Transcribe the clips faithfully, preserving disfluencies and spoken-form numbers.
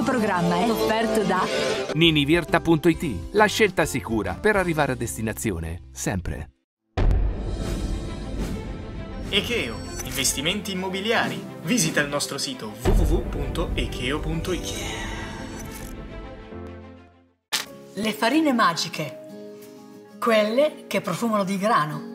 programma è offerto da Ninivirta punto it, la scelta sicura per arrivare a destinazione, sempre. Echeo, investimenti immobiliari. Visita il nostro sito w w w punto echeo punto it. Le farine magiche, quelle che profumano di grano.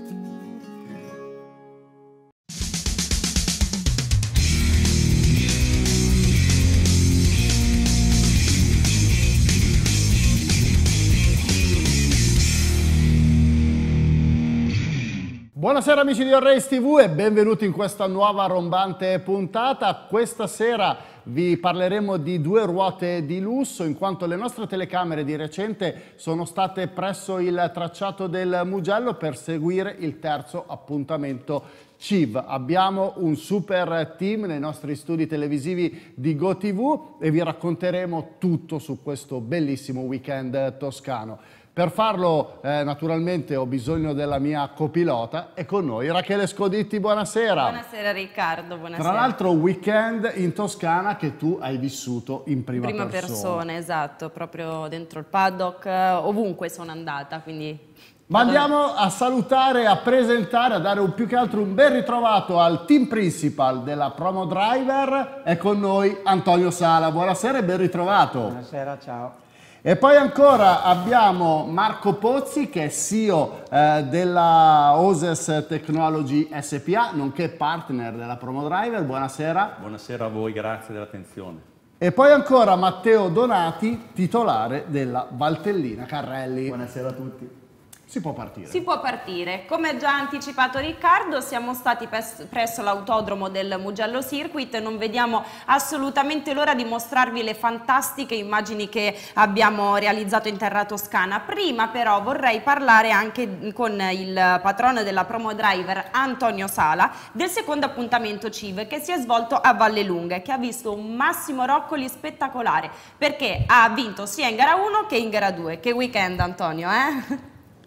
Buonasera amici di Allrace tivù e benvenuti in questa nuova rombante puntata. Questa sera vi parleremo di due ruote di lusso, in quanto le nostre telecamere di recente sono state presso il tracciato del Mugello per seguire il terzo appuntamento C I V. Abbiamo un super team nei nostri studi televisivi di GoTV e vi racconteremo tutto su questo bellissimo weekend toscano. Per farlo eh, naturalmente ho bisogno della mia copilota e con noi Rachele Scoditti, buonasera. Buonasera Riccardo, buonasera. Tra l'altro weekend in Toscana che tu hai vissuto in prima, prima persona. Prima persona, esatto, proprio dentro il paddock, ovunque sono andata, quindi... Ma andiamo a salutare, a presentare, a dare un, più che altro un ben ritrovato al team principal della Promo Driver. È con noi Antonio Sala, buonasera e ben ritrovato. Buonasera, ciao. E poi ancora abbiamo Marco Pozzi che è C E O eh, della Oses Technology S P A, nonché partner della Promo Driver. Buonasera. Buonasera a voi, grazie dell'attenzione. E poi ancora Matteo Donati, titolare della Valtellina Carrelli. Buonasera a tutti. Si può partire. Si può partire. Come già anticipato Riccardo, siamo stati presso l'autodromo del Mugello Circuit. Non vediamo assolutamente l'ora di mostrarvi le fantastiche immagini che abbiamo realizzato in terra toscana. Prima però vorrei parlare anche con il patrono della Promo Driver, Antonio Sala, del secondo appuntamento C I V che si è svolto a Vallelunga e che ha visto un Massimo Roccoli spettacolare, perché ha vinto sia in gara uno che in gara due. Che weekend, Antonio, eh?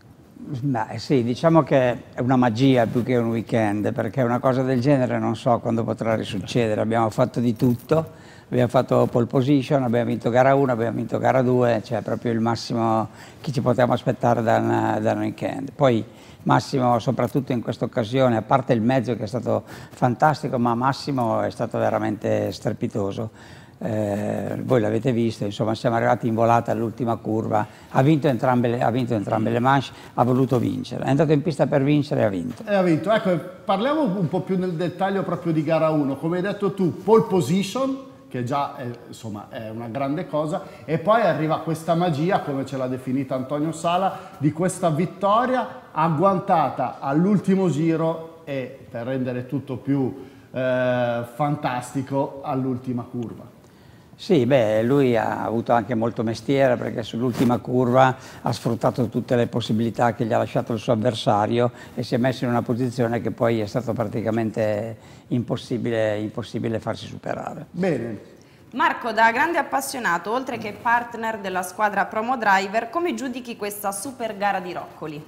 Beh, sì, diciamo che è una magia più che un weekend, perché una cosa del genere non so quando potrà risuccedere. Abbiamo fatto di tutto, abbiamo fatto pole position, abbiamo vinto gara uno, abbiamo vinto gara due, cioè proprio il massimo che ci potevamo aspettare da un, da un weekend. Poi Massimo, soprattutto in questa occasione, a parte il mezzo che è stato fantastico, ma Massimo è stato veramente strepitoso. Eh, voi l'avete visto, insomma siamo arrivati in volata all'ultima curva, ha vinto, entrambe le, ha vinto entrambe le manche, ha voluto vincere, è andato in pista per vincere e ha vinto. E ha vinto, ecco, parliamo un po' più nel dettaglio proprio di gara uno, come hai detto tu, pole position, che già è, insomma, è una grande cosa, e poi arriva questa magia, come ce l'ha definita Antonio Sala, di questa vittoria agguantata all'ultimo giro e, per rendere tutto più eh, fantastico, all'ultima curva. Sì, beh, lui ha avuto anche molto mestiere perché sull'ultima curva ha sfruttato tutte le possibilità che gli ha lasciato il suo avversario e si è messo in una posizione che poi è stato praticamente impossibile, impossibile farsi superare. Bene. Marco, da grande appassionato, oltre che partner della squadra Promo Driver, come giudichi questa super gara di Roccoli?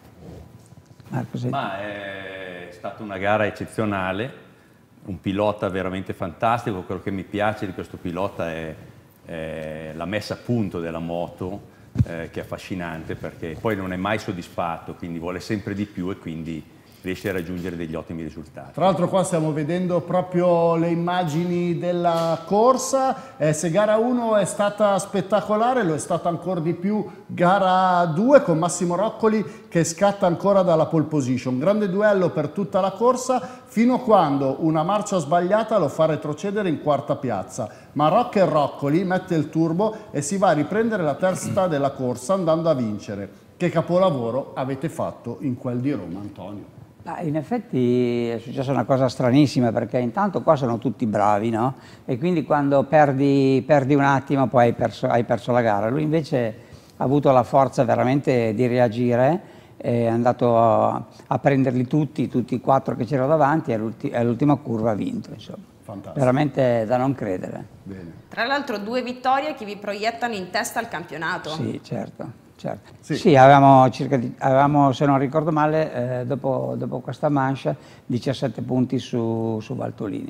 Marco, sei... Ma è stata una gara eccezionale. Un pilota veramente fantastico. Quello che mi piace di questo pilota è, è la messa a punto della moto, eh, che è affascinante perché poi non è mai soddisfatto, quindi vuole sempre di più e quindi riesce a raggiungere degli ottimi risultati. Tra l'altro qua stiamo vedendo proprio le immagini della corsa, eh, se gara uno è stata spettacolare, lo è stata ancora di più gara due con Massimo Roccoli che scatta ancora dalla pole position. Grande duello per tutta la corsa fino a quando una marcia sbagliata lo fa retrocedere in quarta piazza, ma Rocca e Roccoli mette il turbo e si va a riprendere la testa della corsa andando a vincere. Che capolavoro avete fatto in quel di Roma, Antonio? In effetti è successa una cosa stranissima perché intanto qua sono tutti bravi, no? E quindi quando perdi, perdi un attimo poi hai perso, hai perso la gara. Lui invece ha avuto la forza veramente di reagire, è andato a, a prenderli tutti, tutti i quattro che c'erano davanti e all'ultima curva ha vinto, insomma. Fantastico. Veramente da non credere. Bene. Tra l'altro due vittorie che vi proiettano in testa al campionato. Sì, certo. Certo. Sì, sì avevamo, circa di, avevamo, se non ricordo male, eh, dopo, dopo questa manche diciassette punti su, su Valtolini.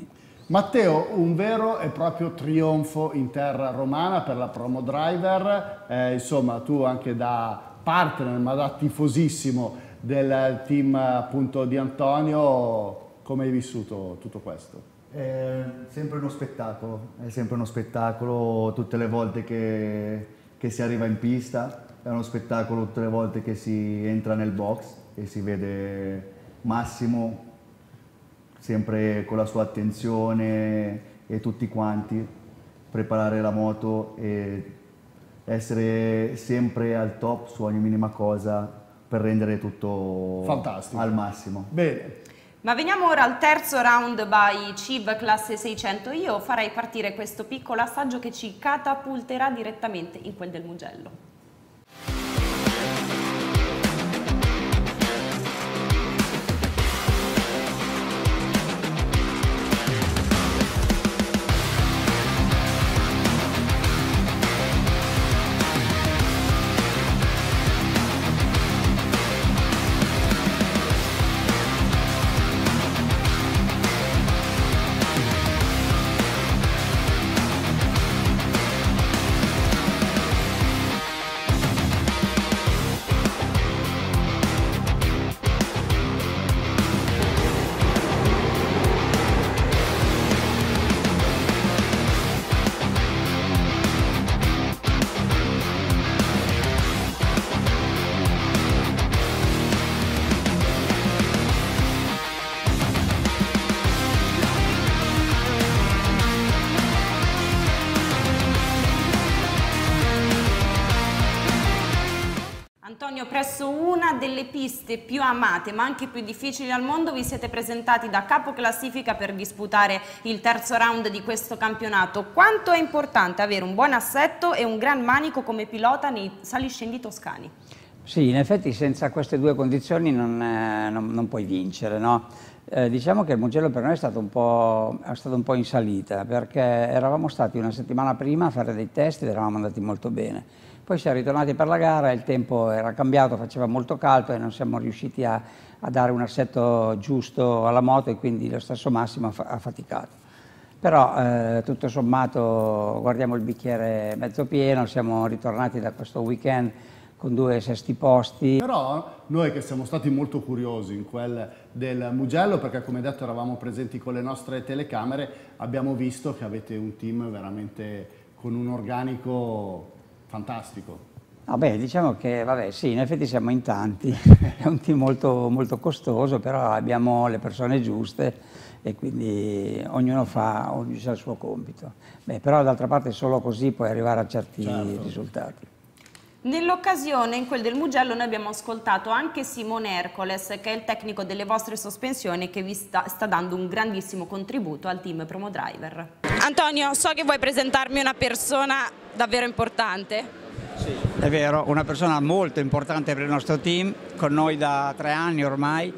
Matteo, un vero e proprio trionfo in terra romana per la Promo Driver, eh, insomma tu anche da partner ma da tifosissimo del team appunto di Antonio, come hai vissuto tutto questo? È sempre uno spettacolo, è sempre uno spettacolo tutte le volte che, che si arriva in pista, è uno spettacolo tutte le volte che si entra nel box e si vede Massimo sempre con la sua attenzione e tutti quanti, preparare la moto e essere sempre al top su ogni minima cosa per rendere tutto fantastico al massimo. Bene. Ma veniamo ora al terzo round by C I V classe seicento. Io farei partire questo piccolo assaggio che ci catapulterà direttamente in quel del Mugello. Antonio, presso una delle piste più amate ma anche più difficili al mondo vi siete presentati da capo classifica per disputare il terzo round di questo campionato. Quanto è importante avere un buon assetto e un gran manico come pilota nei saliscendi toscani? Sì, in effetti senza queste due condizioni non, eh, non, non puoi vincere, no? Eh, diciamo che il Mugello per noi è stato, un po', è stato un po' in salita, perché eravamo stati una settimana prima a fare dei test ed eravamo andati molto bene. Poi siamo ritornati per la gara, il tempo era cambiato, faceva molto caldo e non siamo riusciti a, a dare un assetto giusto alla moto e quindi lo stesso Massimo ha, ha faticato. Però eh, tutto sommato guardiamo il bicchiere mezzo pieno, siamo ritornati da questo weekend con due sesti posti. Però noi che siamo stati molto curiosi in quel del Mugello, perché come detto eravamo presenti con le nostre telecamere, abbiamo visto che avete un team veramente con un organico fantastico. Vabbè, diciamo che vabbè, sì, in effetti siamo in tanti, è un team molto, molto costoso, però abbiamo le persone giuste e quindi ognuno fa, ognuno ha il suo compito. Beh, però d'altra parte solo così puoi arrivare a certi certo. risultati. Nell'occasione, in quel del Mugello, noi abbiamo ascoltato anche Simone Ercoles, che è il tecnico delle vostre sospensioni, che vi sta, sta dando un grandissimo contributo al team Promo Driver. Antonio, so che vuoi presentarmi una persona davvero importante. Sì, è vero, una persona molto importante per il nostro team, con noi da tre anni ormai,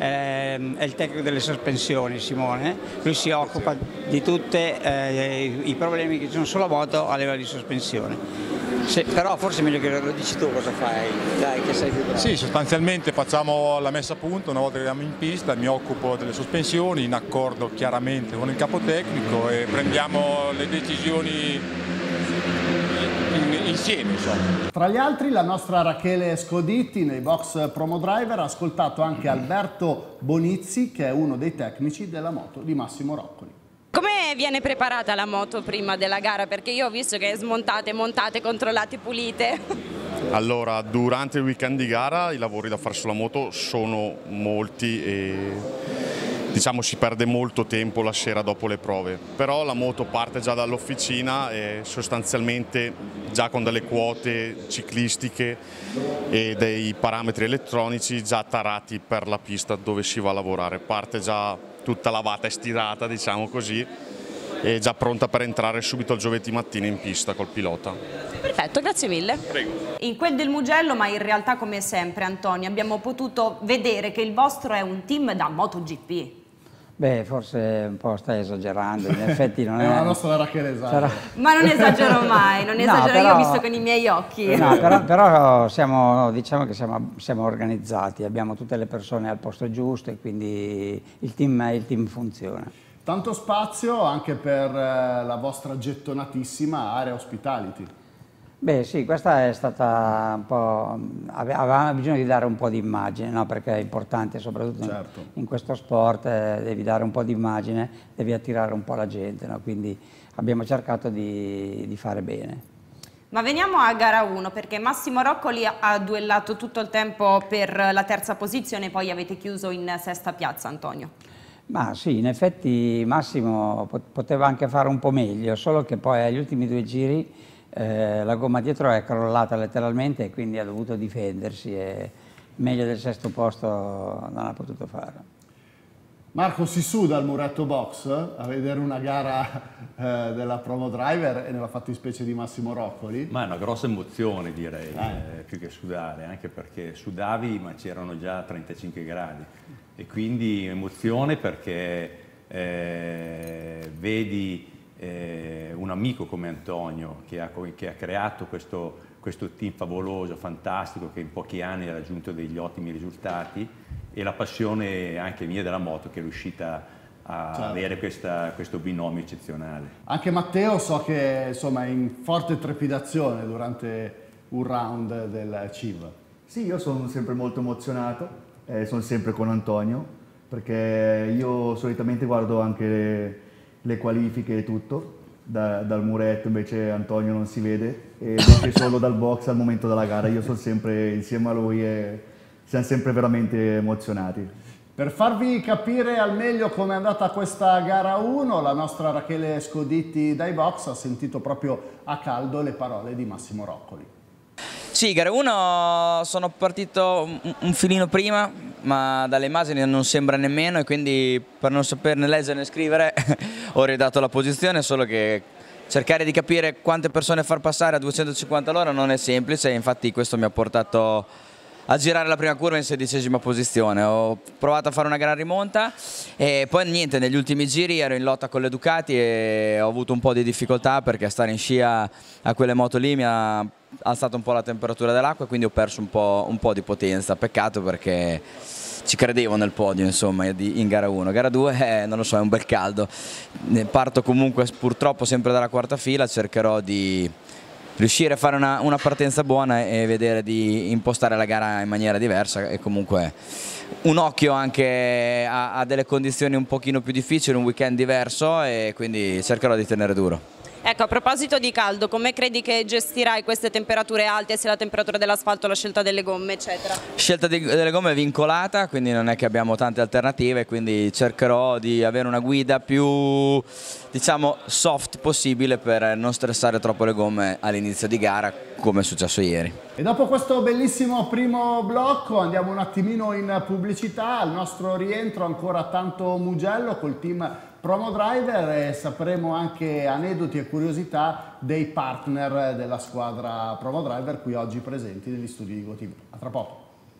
eh, è il tecnico delle sospensioni, Simone. Lui si occupa di tutti eh, i problemi che ci sono sulla moto a livello di sospensione. Sì, però forse è meglio che lo dici tu cosa fai, dai, che sei più bravo. Sì, sostanzialmente facciamo la messa a punto una volta che andiamo in pista, mi occupo delle sospensioni in accordo chiaramente con il capotecnico e prendiamo le decisioni in, insieme. Insomma. Tra gli altri la nostra Rachele Scoditti nei box Promo Driver ha ascoltato anche Alberto Bonizzi, che è uno dei tecnici della moto di Massimo Roccoli. Come viene preparata la moto prima della gara? Perché io ho visto che smontate, montate, controllate, pulite. Allora, durante il weekend di gara i lavori da fare sulla moto sono molti e diciamo si perde molto tempo la sera dopo le prove. Però la moto parte già dall'officina e sostanzialmente già con delle quote ciclistiche e dei parametri elettronici già tarati per la pista dove si va a lavorare. Parte già tutta lavata e stirata, diciamo così, e già pronta per entrare subito il giovedì mattina in pista col pilota. Perfetto, grazie mille. Prego. In quel del Mugello, ma in realtà come sempre Antonio, abbiamo potuto vedere che il vostro è un team da MotoGP. Beh, forse un po' stai esagerando, in effetti non è... è la nostra Rachele esagera. Ma non esagero mai, non esagero, no, però... io ho visto con i miei occhi. No, però, però siamo, diciamo che siamo, siamo organizzati, abbiamo tutte le persone al posto giusto e quindi il team, il team funziona. Tanto spazio anche per eh, la vostra gettonatissima area hospitality. Beh sì, questa è stata un po', avevamo bisogno di dare un po' di immagine, no? Perché è importante, soprattutto certo. in, in questo sport, eh, devi dare un po' di immagine, devi attirare un po' la gente, no? Quindi abbiamo cercato di, di fare bene. Ma veniamo a gara uno, perché Massimo Roccoli ha duellato tutto il tempo per la terza posizione, poi avete chiuso in sesta piazza, Antonio. Ma sì, in effetti Massimo poteva anche fare un po' meglio, solo che poi agli ultimi due giri Eh, la gomma dietro è crollata letteralmente e quindi ha dovuto difendersi e meglio del sesto posto non ha potuto fare. Marco, si suda al muretto box a vedere una gara eh, della Promo Driver e nella fattispecie di Massimo Roccoli? Ma è una grossa emozione, direi, eh. Eh, più che sudare, anche perché sudavi ma c'erano già trentacinque gradi e quindi emozione perché eh, vedi Eh, un amico come Antonio che ha, che ha creato questo, questo team favoloso, fantastico, che in pochi anni ha raggiunto degli ottimi risultati, e la passione anche mia della moto che è riuscita a certo. avere questa, questo binomio eccezionale. Anche Matteo so che insomma è in forte trepidazione durante un round del C I V. Sì, io sono sempre molto emozionato, eh, sono sempre con Antonio, perché io solitamente guardo anche le qualifiche e tutto, da, dal muretto, invece Antonio non si vede, e anche solo dal box al momento della gara, io sono sempre insieme a lui e siamo sempre veramente emozionati. Per farvi capire al meglio come è andata questa gara uno, la nostra Rachele Scoditti dai box ha sentito proprio a caldo le parole di Massimo Roccoli. Sì, gara uno sono partito un filino prima, ma dalle immagini non sembra nemmeno, e quindi per non saperne leggere né scrivere ho ridato la posizione, solo che cercare di capire quante persone far passare a duecentocinquanta all'ora non è semplice, infatti questo mi ha portato a girare la prima curva in sedicesima posizione. Ho provato a fare una gran rimonta e poi niente, negli ultimi giri ero in lotta con le Ducati e ho avuto un po' di difficoltà perché stare in scia a quelle moto lì mi ha alzato un po' la temperatura dell'acqua, quindi ho perso un po', un po' di potenza. Peccato perché ci credevo nel podio, insomma, in gara uno. Gara due, eh, non lo so, è un bel caldo. Parto comunque purtroppo sempre dalla quarta fila, cercherò di riuscire a fare una, una partenza buona e vedere di impostare la gara in maniera diversa, e comunque un occhio anche a, a delle condizioni un pochino più difficili, un weekend diverso, e quindi cercherò di tenere duro. Ecco, a proposito di caldo, come credi che gestirai queste temperature alte, sia la temperatura dell'asfalto, la scelta delle gomme, eccetera? Scelta di, delle gomme è vincolata, quindi non è che abbiamo tante alternative, quindi cercherò di avere una guida più, diciamo, soft possibile per non stressare troppo le gomme all'inizio di gara, come è successo ieri. E dopo questo bellissimo primo blocco andiamo un attimino in pubblicità. Al nostro rientro ancora tanto Mugello col team Promo Driver, e sapremo anche aneddoti e curiosità dei partner della squadra Promo Driver qui oggi presenti negli studi di GoTV. A tra poco.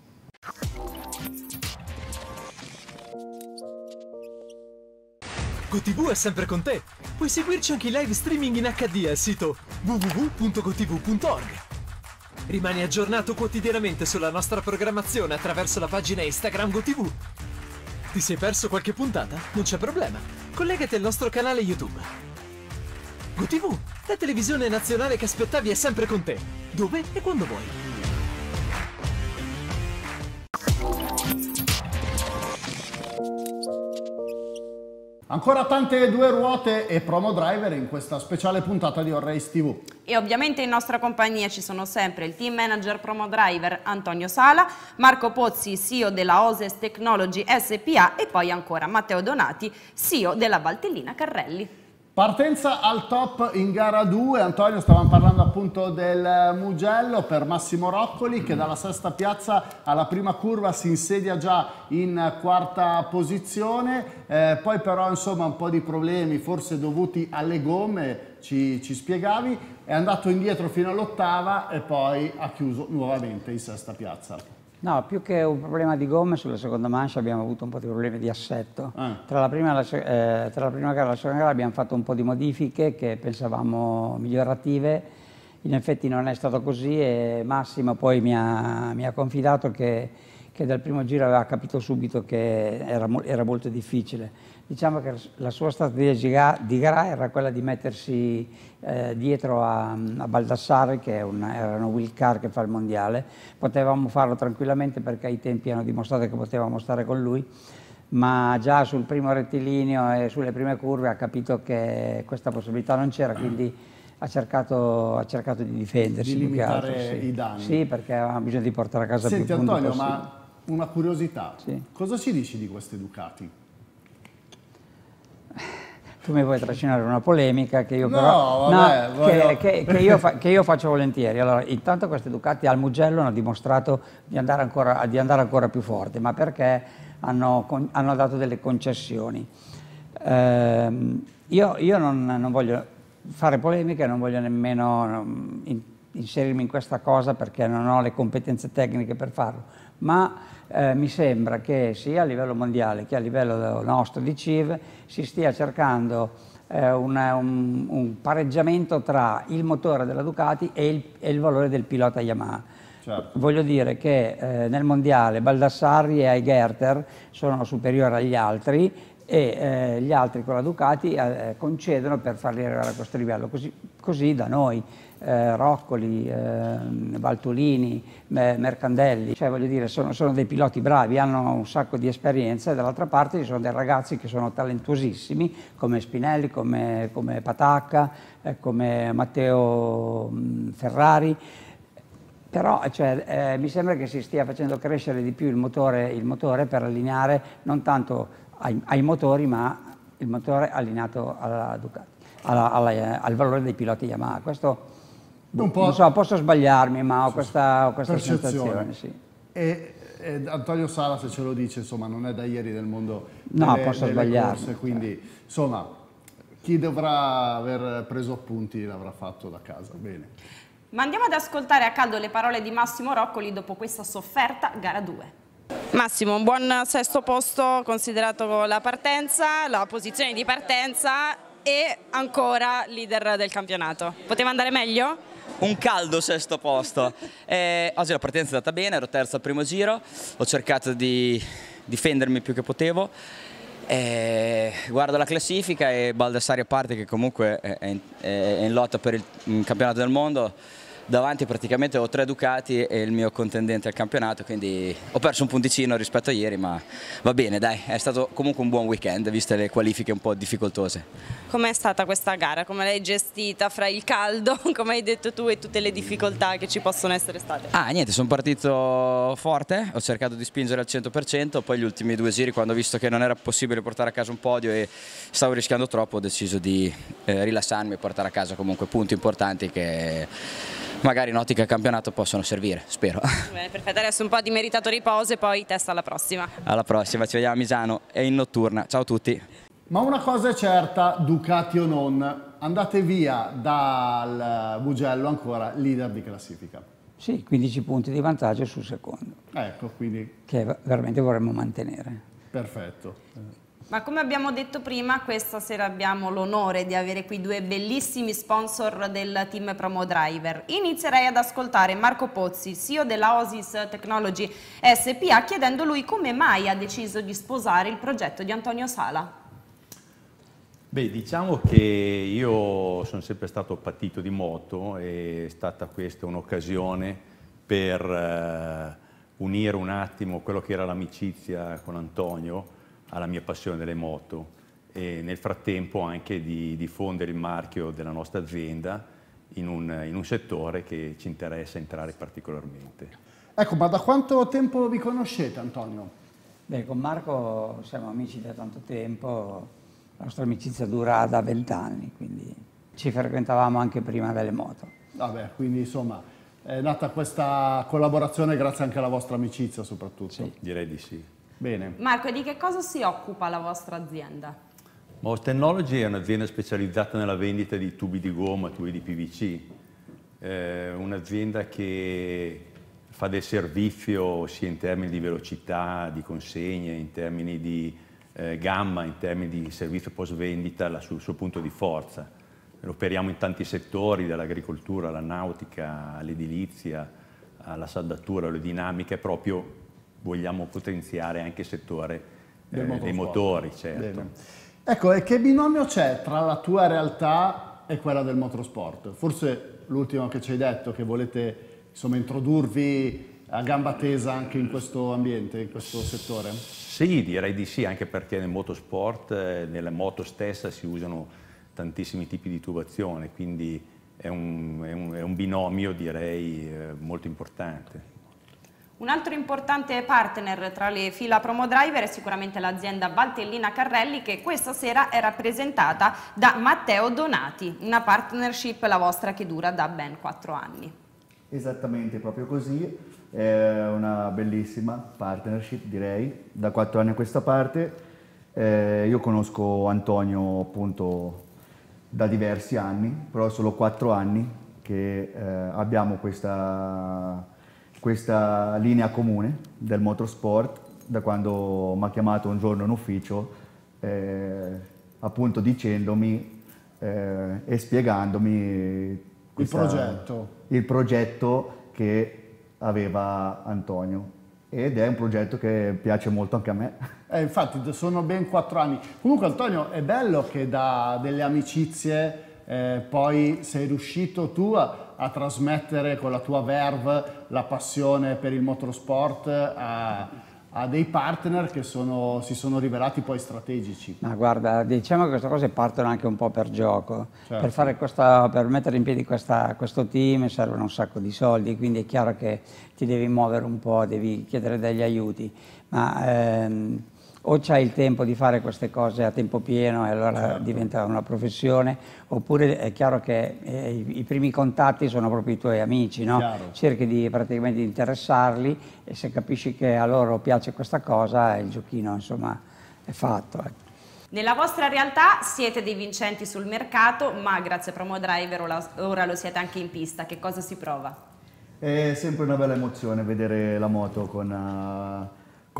GoTV è sempre con te. Puoi seguirci anche in live streaming in acca di al sito w w w punto gotv punto org. Rimani aggiornato quotidianamente sulla nostra programmazione attraverso la pagina Instagram GoTV. Ti sei perso qualche puntata? Non c'è problema. Collegati al nostro canale YouTube. GoTV, la televisione nazionale che aspettavi è sempre con te, dove e quando vuoi. Ancora tante due ruote e Promo Driver in questa speciale puntata di All Race tivù. E ovviamente in nostra compagnia ci sono sempre il team manager Promo Driver Antonio Sala, Marco Pozzi, C E O della Oses Technology S P A, e poi ancora Matteo Donati, C E O della Valtellina Carrelli. Partenza al top in gara due, Antonio, stavamo parlando appunto del Mugello per Massimo Roccoli che dalla sesta piazza alla prima curva si insedia già in quarta posizione, eh, poi però insomma un po' di problemi forse dovuti alle gomme, ci, ci spiegavi, è andato indietro fino all'ottava e poi ha chiuso nuovamente in sesta piazza. No, più che un problema di gomme, sulla seconda mancia abbiamo avuto un po' di problemi di assetto. Ah. Tra, la prima e la, eh, tra la prima gara e la seconda gara abbiamo fatto un po' di modifiche che pensavamo migliorative, in effetti non è stato così, e Massimo poi mi ha, mi ha confidato che, che dal primo giro aveva capito subito che era, era molto difficile. Diciamo che la sua strategia di gara era quella di mettersi eh, dietro a, a Baldassarri, che è un, era una wheel car che fa il mondiale. Potevamo farlo tranquillamente perché ai tempi hanno dimostrato che potevamo stare con lui, ma già sul primo rettilineo e sulle prime curve ha capito che questa possibilità non c'era, quindi ha cercato, ha cercato di difendersi. Di limitare altro, sì. i danni. Sì, perché avevamo bisogno di portare a casa Senti, più punti Antonio, possibili. ma una curiosità, Sì. cosa ci dici di queste Ducati? Tu mi vuoi trascinare una polemica che io No, però vabbè, no, voglio- che, che- che io fa- che io faccio volentieri. Allora, intanto queste Ducati al Mugello hanno dimostrato di andare ancora, di andare ancora più forte, ma perché hanno, con- hanno dato delle concessioni. Ehm, io io non, non voglio fare polemiche, non voglio nemmeno um, in- inserirmi in questa cosa perché non ho le competenze tecniche per farlo, ma eh, mi sembra che sia a livello mondiale che a livello nostro di C I V si stia cercando eh, una- un, un pareggiamento tra il motore della Ducati e il, e il valore del pilota Yamaha. Certo. Voglio dire che eh, nel mondiale Baldassarri e Aigerter sono superiori agli altri e eh, gli altri con la Ducati eh, concedono per farli arrivare a questo livello. Così, così da noi, eh, Roccoli, eh, Valtolini, eh, Mercandelli, cioè voglio dire, sono, sono dei piloti bravi, hanno un sacco di esperienza, e dall'altra parte ci sono dei ragazzi che sono talentuosissimi come Spinelli, come, come Patacca, eh, come Matteo mh, Ferrari. Però cioè, eh, mi sembra che si stia facendo crescere di più il motore, il motore per allineare non tanto ai, ai motori, ma il motore allineato alla Ducati, alla, alla, al valore dei piloti Yamaha. Questo Un po' non so, posso sbagliarmi, ma ho questa, ho questa percezione. sensazione. Sì. E, e Antonio Sala, se ce lo dice, insomma, non è da ieri del mondo No, delle, posso delle sbagliarmi, corse, quindi insomma, chi dovrà aver preso appunti l'avrà fatto da casa. Bene. Ma andiamo ad ascoltare a caldo le parole di Massimo Roccoli dopo questa sofferta gara due. Massimo, un buon sesto posto considerato la partenza, la posizione di partenza e ancora leader del campionato. Poteva andare meglio? Un caldo sesto posto. Eh, oggi la partenza è andata bene, ero terzo al primo giro, ho cercato di difendermi più che potevo. Eh, guardo la classifica e Baldassarri a parte, che comunque è in, è in lotta per il, il campionato del mondo. Davanti praticamente ho tre Ducati e il mio contendente al campionato, quindi ho perso un punticino rispetto a ieri, ma va bene, dai, è stato comunque un buon weekend viste le qualifiche un po' difficoltose. Com'è stata questa gara? Come l'hai gestita fra il caldo, come hai detto tu, e tutte le difficoltà che ci possono essere state? Ah, niente, sono partito forte, ho cercato di spingere al cento per cento, poi gli ultimi due giri, quando ho visto che non era possibile portare a casa un podio e stavo rischiando troppo, ho deciso di eh, rilassarmi e portare a casa comunque punti importanti che magari in ottica campionato possono servire, spero. Bene, perfetto, adesso un po' di meritato riposo e poi testa alla prossima. Alla prossima, ci vediamo a Misano e in notturna. Ciao a tutti. Ma una cosa è certa, Ducati o non, andate via dal Mugello ancora leader di classifica. Sì, quindici punti di vantaggio sul secondo, Ecco, quindi che veramente vorremmo mantenere. perfetto. Ma come abbiamo detto prima, questa sera abbiamo l'onore di avere qui due bellissimi sponsor del team Promo Driver. Inizierei ad ascoltare Marco Pozzi, C E O della Osis Technology S P A, chiedendo lui come mai ha deciso di sposare il progetto di Antonio Sala. Beh, diciamo che io sono sempre stato patito di moto e è stata questa un'occasione per eh, unire un attimo quello che era l'amicizia con Antonio alla mia passione delle moto e nel frattempo anche di diffondere il marchio della nostra azienda in un, in un settore che ci interessa entrare particolarmente. Ecco, ma da quanto tempo vi conoscete, Antonio? Beh, con Marco siamo amici da tanto tempo, la nostra amicizia dura da vent'anni, quindi ci frequentavamo anche prima delle moto. Vabbè, quindi insomma è nata questa collaborazione grazie anche alla vostra amicizia soprattutto. Sì. Direi di sì. Bene. Marco, e di che cosa si occupa la vostra azienda? Mouse Technology è un'azienda specializzata nella vendita di tubi di gomma, tubi di P V C, eh, un'azienda che fa del servizio sia in termini di velocità, di consegne, in termini di eh, gamma, in termini di servizio post vendita sul suo punto di forza. Operiamo in tanti settori, dall'agricoltura alla nautica, all'edilizia, alla saldatura, alle dinamiche, proprio vogliamo potenziare anche il settore eh, dei motori, certo. Bene. Ecco, e che binomio c'è tra la tua realtà e quella del motorsport? Forse l'ultimo che ci hai detto, che volete insomma introdurvi a gamba tesa anche in questo ambiente, in questo settore? Sì, direi di sì, anche perché nel motorsport, eh, nella moto stessa si usano tantissimi tipi di tubazione, quindi è un, è un, è un binomio, direi, eh, molto importante. Un altro importante partner tra le fila Promo Driver è sicuramente l'azienda Valtellina Carrelli, che questa sera è rappresentata da Matteo Donati, una partnership la vostra che dura da ben quattro anni. Esattamente, proprio così, è una bellissima partnership, direi, da quattro anni a questa parte. Eh, io conosco Antonio appunto da diversi anni, però solo quattro anni che eh, abbiamo questa... questa linea comune del motorsport, da quando mi ha chiamato un giorno in ufficio, eh, appunto dicendomi eh, e spiegandomi questa, il progetto. il progetto che aveva Antonio, ed è un progetto che piace molto anche a me. Eh, infatti sono ben quattro anni. Comunque Antonio, è bello che da delle amicizie eh, poi sei riuscito tu a a trasmettere con la tua verve la passione per il motorsport a, a dei partner che sono, si sono rivelati poi strategici. Ma guarda, diciamo che queste cose partono anche un po' per gioco. Certo. Per, fare questa, per mettere in piedi questa, questo team servono un sacco di soldi, quindi è chiaro che ti devi muovere un po', devi chiedere degli aiuti, ma ehm, o c'hai il tempo di fare queste cose a tempo pieno e allora certo. diventa una professione, oppure è chiaro che eh, i, i primi contatti sono proprio i tuoi amici, no? Cerchi di praticamente interessarli e se capisci che a loro piace questa cosa il giochino insomma è fatto. Eh. Nella vostra realtà siete dei vincenti sul mercato, ma grazie a Promo Driver ora, ora lo siete anche in pista. Che cosa si prova? È sempre una bella emozione vedere la moto con... Uh...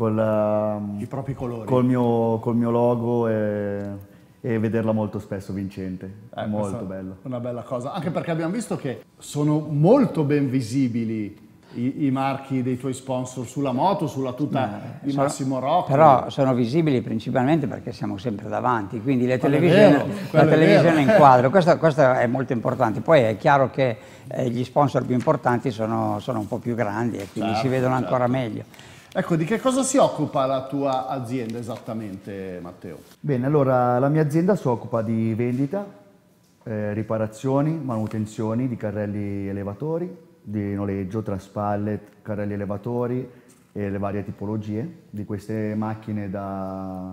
Col, i propri colori, col mio, col mio logo e, e vederla molto spesso vincente, è eh, molto bello. Una bella cosa, anche perché abbiamo visto che sono molto ben visibili i, i marchi dei tuoi sponsor sulla moto, sulla tuta eh, di sono, Massimo Rocco. Però sono visibili principalmente perché siamo sempre davanti, quindi le televisioni, la televisione in quadro, questo, questo è molto importante. Poi è chiaro che eh, gli sponsor più importanti sono, sono un po' più grandi e quindi certo, si vedono certo. ancora meglio. Ecco, di che cosa si occupa la tua azienda esattamente, Matteo? Bene, allora la mia azienda si occupa di vendita, eh, riparazioni, manutenzioni di carrelli elevatori, di noleggio, traspallet, carrelli elevatori e le varie tipologie di queste macchine da,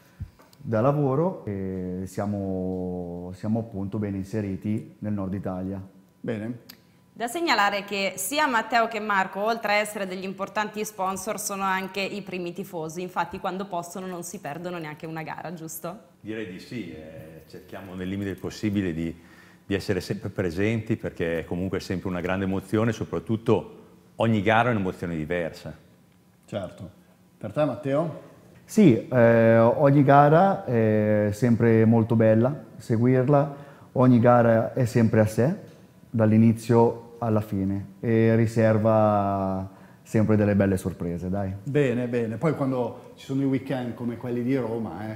da lavoro e siamo, siamo appunto ben inseriti nel nord Italia. Bene. Da segnalare che sia Matteo che Marco, oltre a essere degli importanti sponsor, sono anche i primi tifosi, infatti quando possono non si perdono neanche una gara, giusto? Direi di sì, eh, cerchiamo nel limite del possibile di, di essere sempre presenti perché è comunque sempre una grande emozione, soprattutto ogni gara è un'emozione diversa. Certo. Per te Matteo? Sì, eh, ogni gara è sempre molto bella, seguirla, ogni gara è sempre a sé, dall'inizio alla fine e riserva sempre delle belle sorprese, dai. Bene, bene. Poi quando ci sono i weekend come quelli di Roma, eh,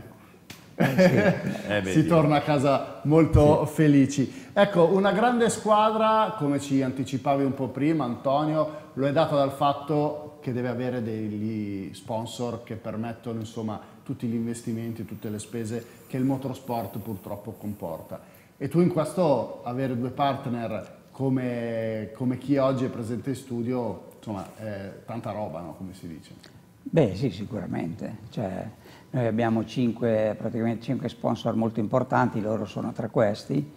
sì. eh, beh, si sì. torna a casa molto sì. felici. Ecco, una grande squadra, come ci anticipavi un po' prima, Antonio, lo è data dal fatto che deve avere degli sponsor che permettono, insomma, tutti gli investimenti, tutte le spese che il motorsport purtroppo comporta. E tu in questo avere due partner come, come chi oggi è presente in studio, insomma, è tanta roba, no? Come si dice? Beh sì, sicuramente. Cioè, noi abbiamo cinque, praticamente cinque sponsor molto importanti, loro sono tra questi.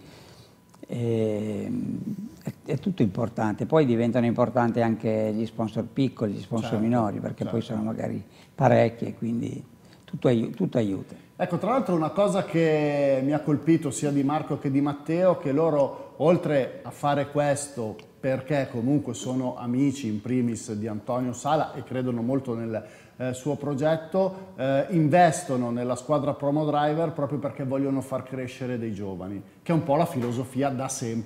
E, è, è tutto importante. Poi diventano importanti anche gli sponsor piccoli, gli sponsor certo, minori, perché certo. poi sono magari parecchi e quindi tutto, aiuta, tutto aiuta. Ecco, tra l'altro una cosa che mi ha colpito sia di Marco che di Matteo, che loro, oltre a fare questo perché comunque sono amici in primis di Antonio Sala e credono molto nel eh, suo progetto, eh, investono nella squadra Promo Driver proprio perché vogliono far crescere dei giovani, che è un po' la filosofia da sempre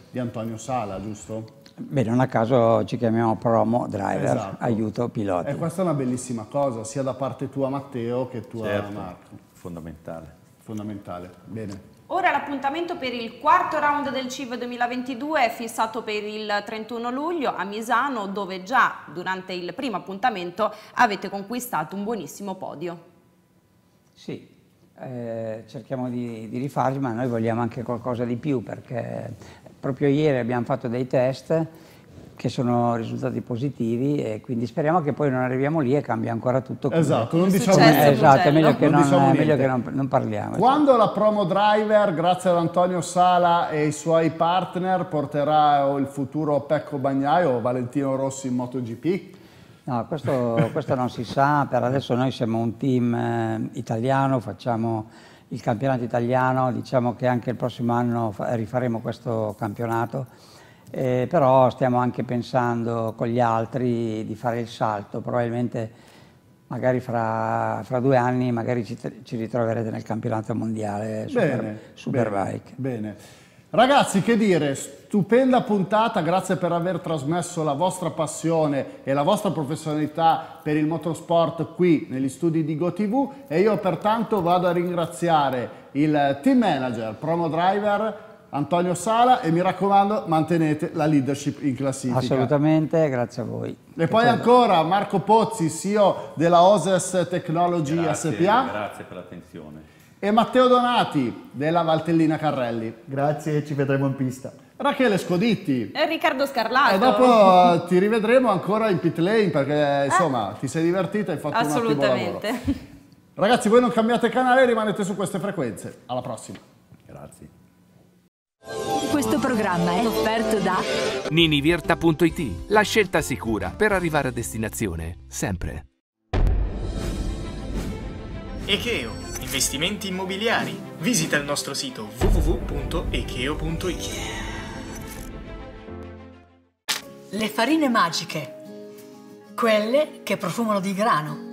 di Antonio Sala, giusto? Beh, non a caso ci chiamiamo Promo Driver, Esatto. aiuto piloti. E questa è una bellissima cosa, sia da parte tua Matteo che tua Certo, Marco. fondamentale. Fondamentale, bene. Ora l'appuntamento per il quarto round del C I V duemilaventidue è fissato per il trentuno luglio a Misano, dove già durante il primo appuntamento avete conquistato un buonissimo podio. Sì, eh, cerchiamo di, di rifarci, ma noi vogliamo anche qualcosa di più, perché proprio ieri abbiamo fatto dei test che sono risultati positivi e quindi speriamo che poi non arriviamo lì e cambia ancora tutto. Esatto, non diciamo eh, niente. Esatto, è meglio che, non, non, diciamo è meglio niente. che non, non parliamo. Quando la Promo Driver, grazie ad Antonio Sala e i suoi partner, porterà il futuro Pecco Bagnaia o Valentino Rossi in MotoGP? No, questo, questo non si sa, per adesso noi siamo un team eh, italiano, facciamo il campionato italiano, diciamo che anche il prossimo anno fa, rifaremo questo campionato, eh, però stiamo anche pensando con gli altri di fare il salto, probabilmente magari fra, fra due anni magari ci, ci ritroverete nel campionato mondiale super, Bene, Superbike. Bene, bene. Ragazzi, che dire, stupenda puntata, grazie per aver trasmesso la vostra passione e la vostra professionalità per il motorsport qui negli studi di GoTV e io pertanto vado a ringraziare il team manager, Promo Driver, Antonio Sala e mi raccomando mantenete la leadership in classifica. Assolutamente, grazie a voi. E poi ancora Marco Pozzi, C E O della Oses Technology Grazie, S P A. grazie per l'attenzione. E Matteo Donati della Valtellina Carrelli. Grazie, ci vedremo in pista. Rachele Scoditti. E Riccardo Scarlato. E dopo ti rivedremo ancora in pit lane perché insomma ti sei divertita e hai fatto un ottimo lavoro. Assolutamente. Ragazzi, voi non cambiate canale, rimanete su queste frequenze. Alla prossima. Grazie. Questo programma è offerto da Ninivirta punto it, la scelta sicura per arrivare a destinazione, sempre. Ekeo, investimenti immobiliari. Visita il nostro sito w w w punto ekeo punto it. Le farine magiche, quelle che profumano di grano.